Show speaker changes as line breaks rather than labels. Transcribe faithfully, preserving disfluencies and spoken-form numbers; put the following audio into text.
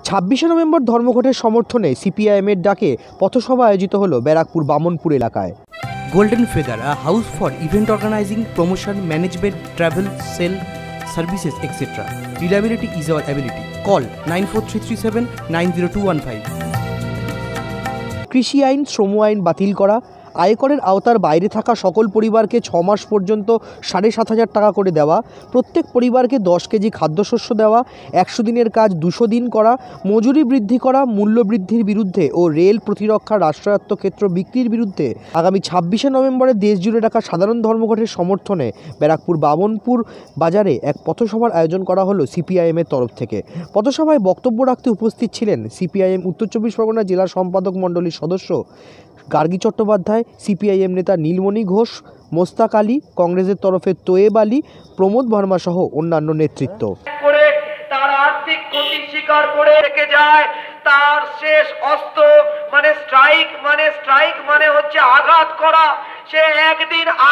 ছাব্বিশে নভেম্বর ধর্মঘটের সমর্থনে সিপিআইএমের ডাকে পথসভা আয়োজিত হলো ব্যারাকপুর বামনপুর এলাকায়।
Golden Feather, a house for event organizing, promotion, management, travel, sale, services, et cetera. Reliability is our ability. Call nine four three three seven nine zero two one five.
কৃষি আইন, শ্রম আইন বাতিল করা, আয়করের আওতার বাইরে থাকা সকল পরিবারকে ছ মাস পর্যন্ত সাড়ে সাত হাজার টাকা করে দেওয়া, প্রত্যেক পরিবারকে দশ কেজি খাদ্যশস্য দেওয়া, একশো দিনের কাজ দুশো দিন করা, মজুরি বৃদ্ধি করা, মূল্য বৃদ্ধির বিরুদ্ধে ও রেল প্রতিরক্ষা রাষ্ট্রায়ত্ত ক্ষেত্র বিক্রির বিরুদ্ধে আগামী ছাব্বিশে নভেম্বরে দেশ জুড়ে রাখা সাধারণ ধর্মঘটের সমর্থনে ব্যারাকপুর বামনপুর বাজারে এক পথসভার আয়োজন করা হলো সিপিআইএমের তরফ থেকে। পথসভায় বক্তব্য রাখতে উপস্থিত ছিলেন সিপিআইএম উত্তর চব্বিশ পরগনা জেলা সম্পাদক মণ্ডলীর সদস্য গার্গী চট্টোপাধ্যায়, সিপিআইএম নেতা নীলমণি ঘোষ, মোস্তাক আলী, কংগ্রেসের তরফে তোয়েব আলী, প্রমোদ ভার্মা সহ অন্যান্য নেতৃত্ব।
তার আর্থিক ক্ষতি স্বীকার করে রেখে যায়, তার শেষ অস্ত্র মানে স্ট্রাইক, মানে স্ট্রাইক মানে হচ্ছে আঘাত করা। সে একদিন